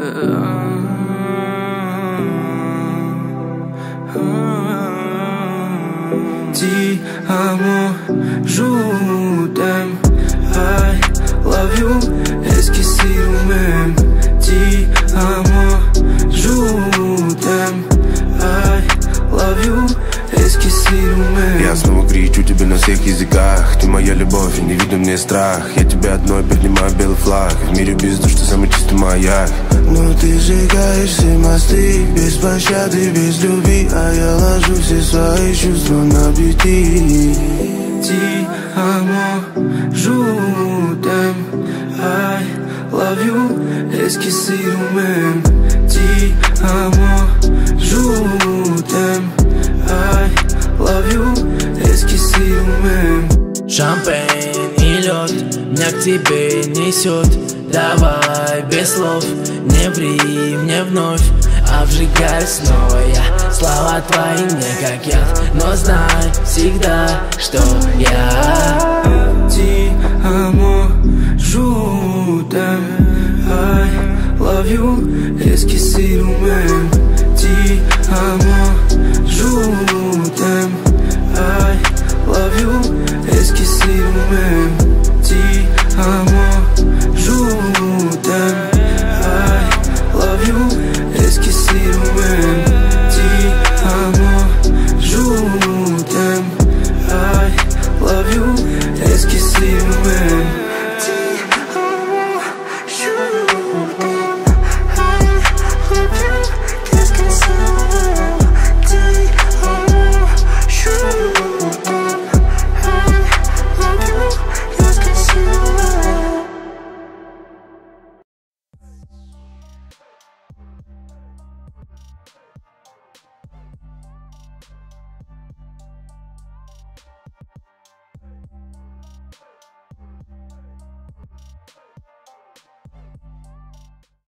Ti amo, je t'aime, I love you, esqueci o même. Ti amo, je t'aime, I love you, esqueci o même. Я снова кричу тебе на всех языках. Ты моя любовь, и не видно мне страх. Я тебя одной поднимаю белый флаг. В мире бездушь, ты самый чистый маяк. Но ты сжигаешь все мосты, без пощады, без любви. А я ложу все свои чувства на бити. Ti amo, je t'aime, I love you, esqueci o même. Ti amo, je t'aime, I love you, esqueci o même. Шампейн и лед меня к тебе несет. Давай без слов, не ври мне вновь. Обжигай снова я, слова твои мне как яд. Но знай всегда, что я Ti amo, je t'aime, I love you, esqueci o même. Ti amo, je t'aime, I love you, esqueci o même. Ti amo.